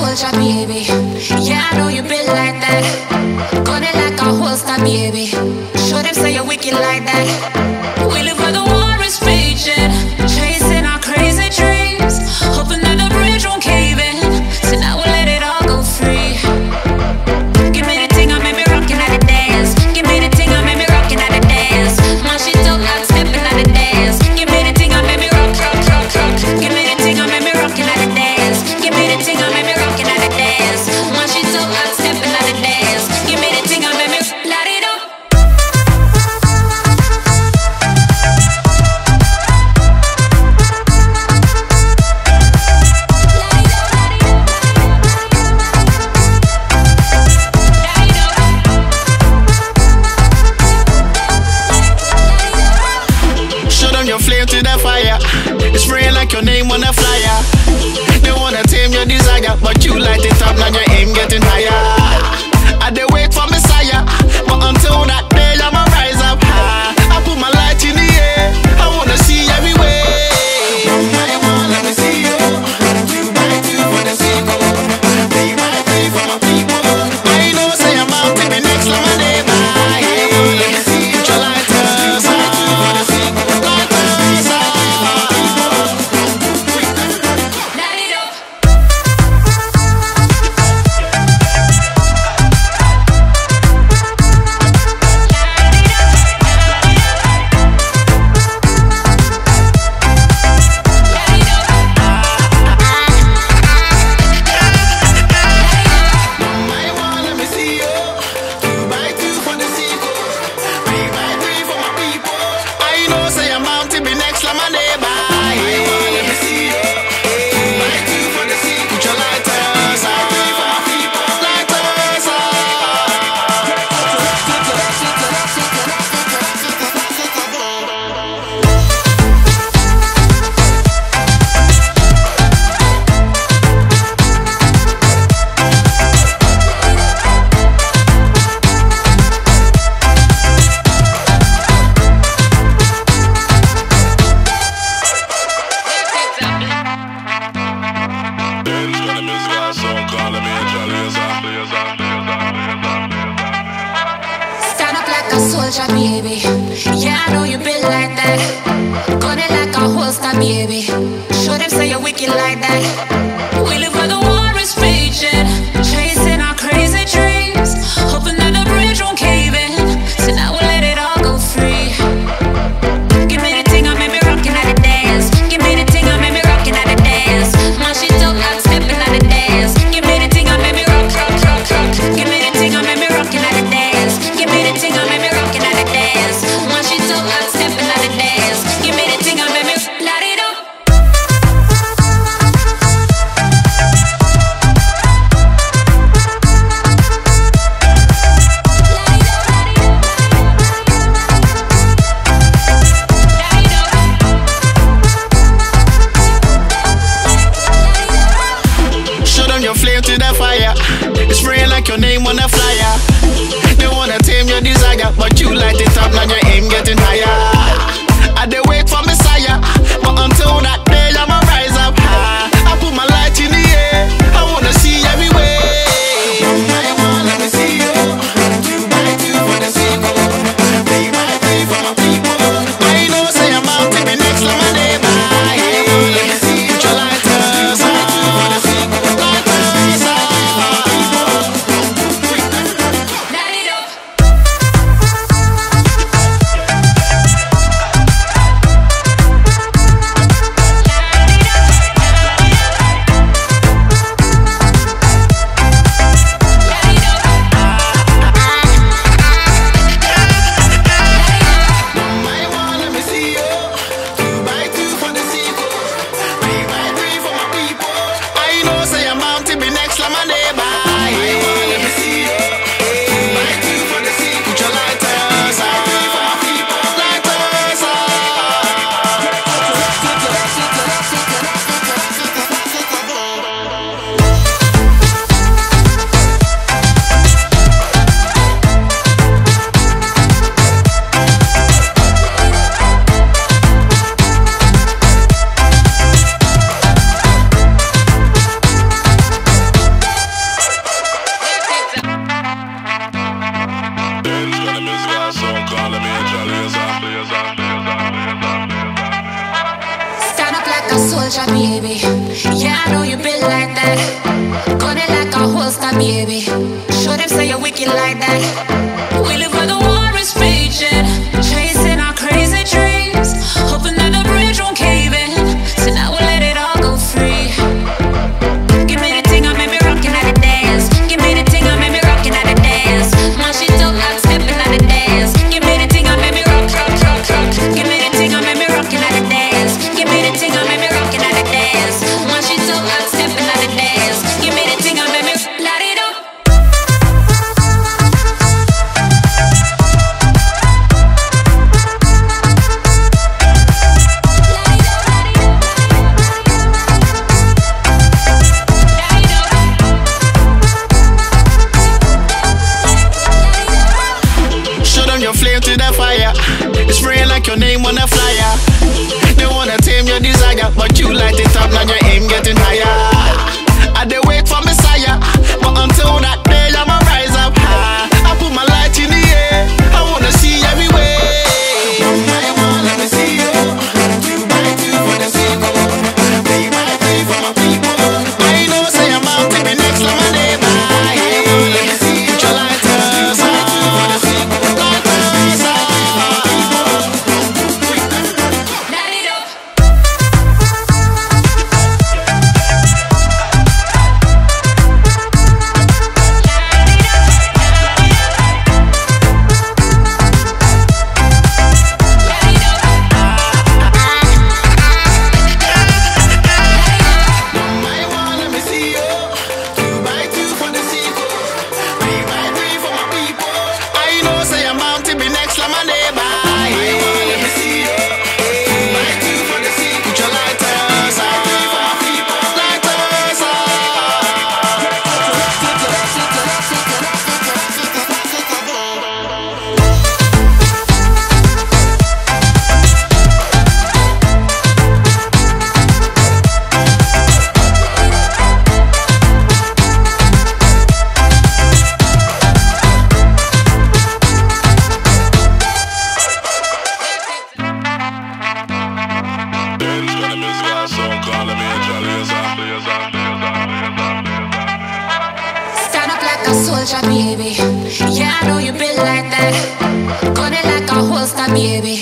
soldier, baby. Yeah, I know you been like that. Gun it like a holster, baby. Show them say you're wicked like that. We live where the war is raging, chasing our crazy dreams, hoping that the bridge won't cave in. So now we'll let it all go free. Give me the thing, I made me rockin' at the dance. Give me the thing, I made me rockin' at the dance. My shit dope, not stepping at the dance. Give me the thing, I made me rock, rock, rock, rock. Give me the thing, I made me rockin' at the dance. Give me the thing, I made me rockin' at the dance. My shit dope, not stepping at the dance. Give me the thing, I made me light it up. Your flame to the fire, it's spraying like your name on a flyer. They wanna tame your desire, but you light it up, now your aim getting higher. I dey wait for Messiah, but until that day I'ma rise up high. I put my light in the air, I wanna see everywhere. One by one, let me see you. Two by two for the sequel. Three by three for my people. I know say I'm out to be next like my neighbor. Put your lighters on. Stand up like a soldier, baby. Yeah, I know you been like that. Gun it like a holster, baby. Show them say you're wicked like that. We live where the war is raging, chasing our crazy dreams, hoping that the bridge won't cave in. So now we'll let it all go free. Give me the thing, I made me rockin' at the dance. Give me the thing, I made me rockin' at the dance. My shit dope, not stepping at the dance. Give me the thing, I made me rock, rock, rock, rock. Give me the thing, I made me rockin' at the dance. Give me the thing, I made me rockin' at the dance. My shit dope, not soldier, baby. Yeah, I know you built like that. Gun it like a holster, baby. Show them say you're wicked like that. We live where the war is raging, chasing our crazy dreams, hoping that the bridge won't cave in. So now we'll let it all go free. Give me the thing, I made me rockin' at the dance. Give me the thing, I made me rockin' at the dance. Now she talk like stepping at the dance. Give me the thing, I made me rock, rock, rock, rock. Give me the thing, I made me rockin' at the dance. Give me the thing, I made me rockin' at the dance. Now she talk like stepping at the dance. Give me the thing, I made me light it up. Show them your flame to the fire. It's spraying like your name on a flyer. They wanna tame your desire, but you light it up, now your aim getting higher. I dey wait for Messiah, but until that day I'ma rise up high. I put my light in the air, I wanna see everywhere. I wanna let me see you. 2x2 for the sequel. 3x3 for my people. I know say I'm out to be next to my neighbor. I wanna let me see you. Put your lighters on. Lighters on. Light it up. I wanna let me see you. 2x2 for the sequel. 3x3 for my people. I know say I'm bound to be next to my neighbor. I wanna let me see you. 2x2 for the sequel. Put your lighters on. For my people. Lighters on. Stand up like a soldier, baby. Yeah, I know you built like that. Gun it like a holster, baby.